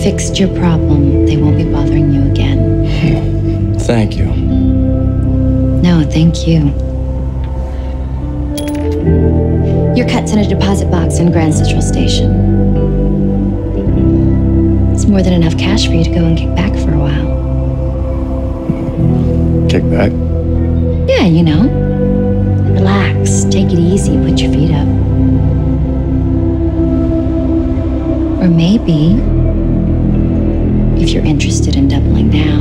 fixed your problem. They won't be bothering you again. Thank you. No, thank you. Your cut's in a deposit box in Grand Central Station. It's more than enough cash for you to go and kick back for a while. Kick back? Yeah, you know. Relax, take it easy, put your feet up. Or maybe, if you're interested in doubling down,